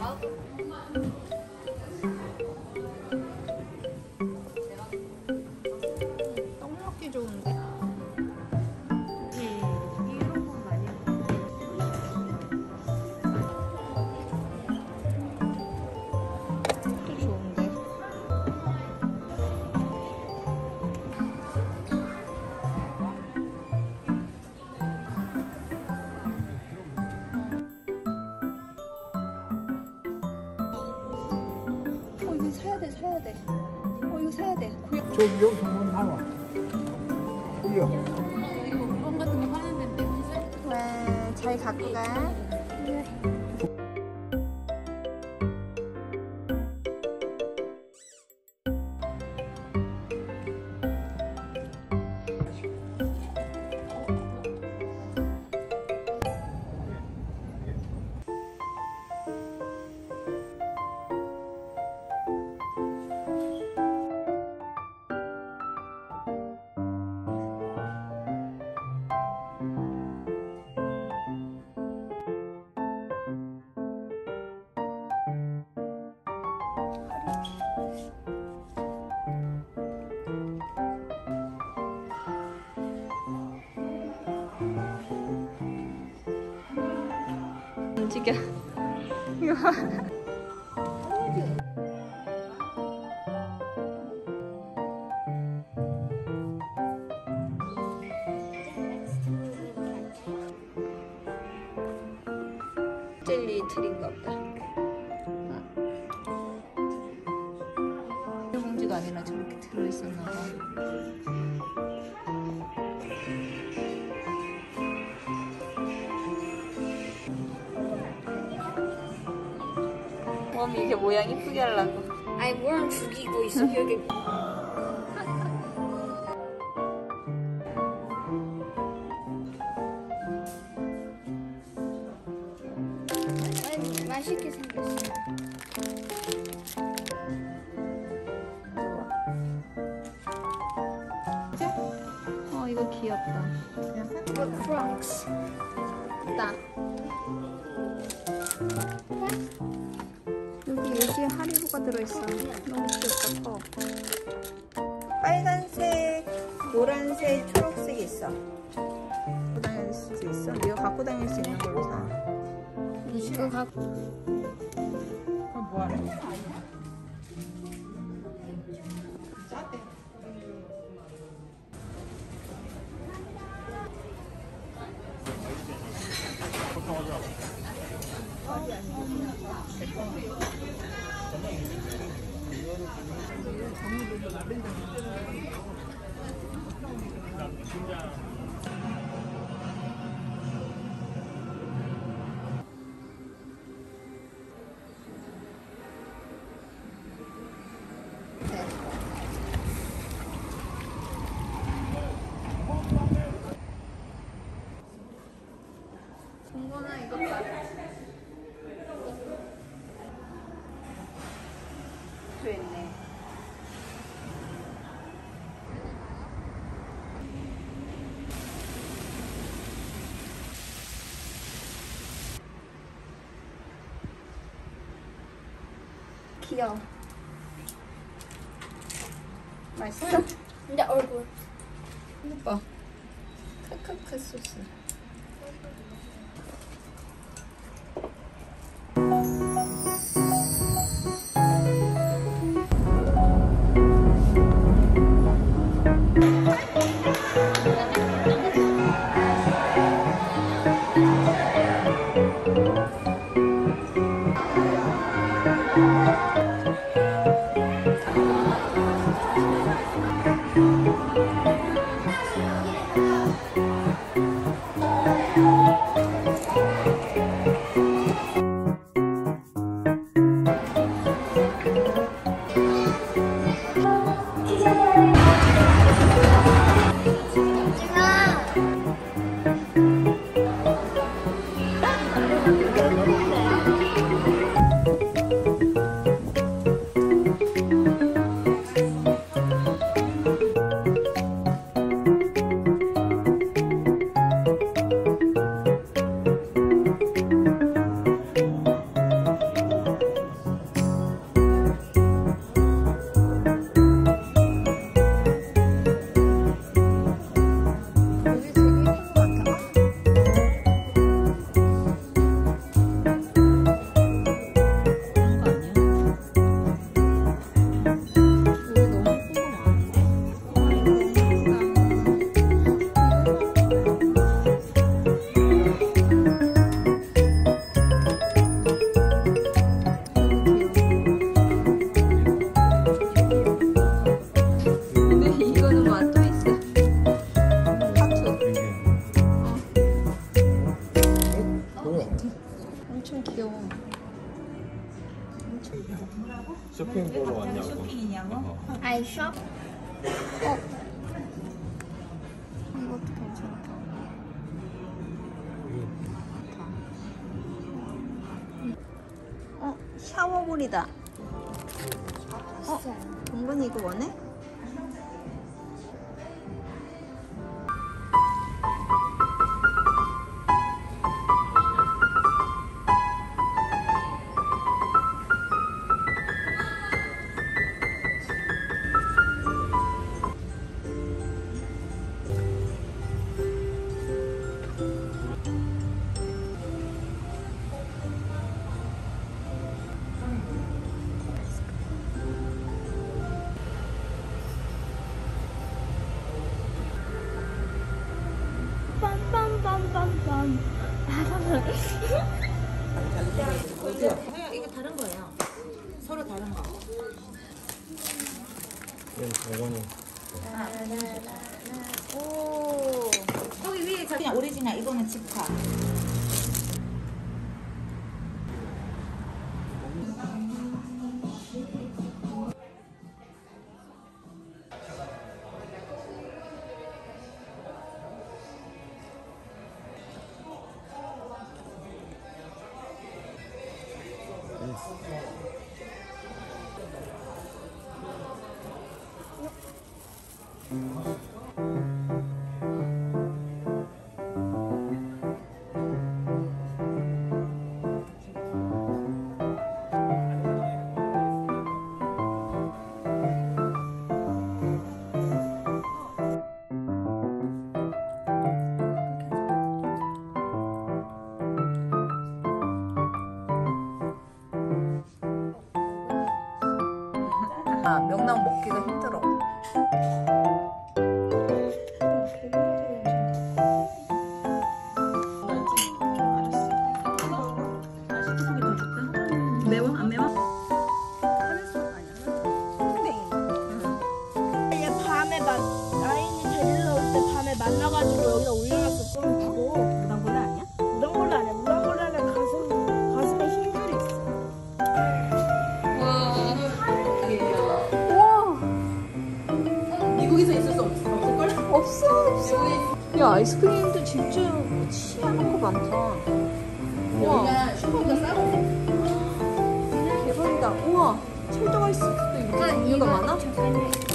떡 먹기 좋은데. 이런 건 많이 먹는데. 또 좋은데. 이거 사야 돼, 사야 돼. 이거 사야 돼. 저기 여기서 뭐 나와? 이거. 이거 물건 같은 거 파는 데인데 혹시? 와, 잘 갖고 가. 움직여. 이거 봐. 젤리 틀인가 보다. 봉지가 아니라 저렇게 들어있었나 봐. 웜이 이게 모양 이쁘게 하려고. 아니 뭘 죽이고 있어 여기. 맛있게 생겼어. 이거 귀엽다. 이거 크롱스. 나. 여기 요시에 하리보가 들어있어. 너무 귀엽다. 커. 빨간색, 노란색, 초록색 있어. 갖고 다닐 수 있어? 네가 갖고 다닐 수 있는 걸로 사. 이거 갖고. 그럼 뭐하래? 정건아 이거 봐. 됐네. 귀여워. 맛있어? 근데 얼굴. 예뻐. 카카카 소스. 쇼핑 보러 왔냐고. 쇼핑이냐고? I shop. 이것도 괜찮다. 샤워볼이다. 동건이 이거 원해? 빰빰빰빰빰. 이거 다른 거예요. 서로 다른 거. 이건 정원이. 오. 여기 위에 그냥 오리지널. 이거는 직화. 명랑 먹기가 힘들어. 매워? 안 매워? 얘 밤에 라인이 데리러 올 때 밤에 만나가지고 여기다 올려놨어. 좀 주고. 무당벌레 아니야? 무당벌레 아니야. 무당벌레는 가슴에 힘줄이 있어. 미국에서 있을 수 없을걸? 없어. 야, 아이스크림도 진짜 희한한 거 많다. 우와. 슈퍼보다 싸고. 대박이다. 우와. 철도가 있을 수도 있고. 종류가 많아?